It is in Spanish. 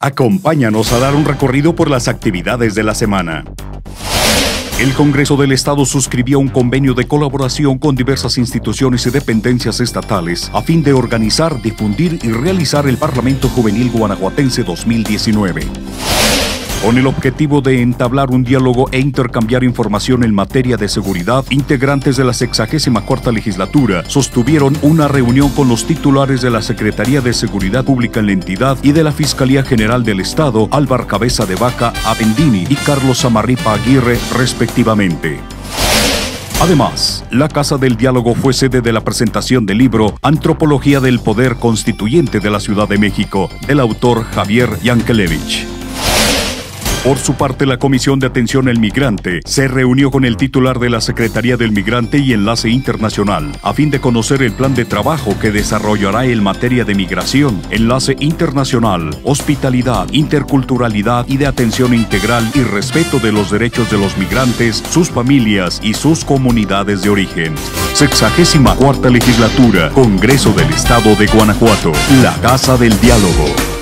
Acompáñanos a dar un recorrido por las actividades de la semana. El Congreso del Estado suscribió un convenio de colaboración con diversas instituciones y dependencias estatales a fin de organizar, difundir y realizar el Parlamento Juvenil Guanajuatense 2019. Con el objetivo de entablar un diálogo e intercambiar información en materia de seguridad, integrantes de la 64ª legislatura sostuvieron una reunión con los titulares de la Secretaría de Seguridad Pública en la entidad y de la Fiscalía General del Estado, Álvar Cabeza de Vaca Avendini y Carlos Amarripa Aguirre, respectivamente. Además, la Casa del Diálogo fue sede de la presentación del libro Antropología del Poder Constituyente de la Ciudad de México, del autor Javier Yankelevich. Por su parte, la Comisión de Atención al Migrante se reunió con el titular de la Secretaría del Migrante y Enlace Internacional a fin de conocer el plan de trabajo que desarrollará en materia de migración, enlace internacional, hospitalidad, interculturalidad y de atención integral y respeto de los derechos de los migrantes, sus familias y sus comunidades de origen. 64ª Legislatura, Congreso del Estado de Guanajuato, la Casa del Diálogo.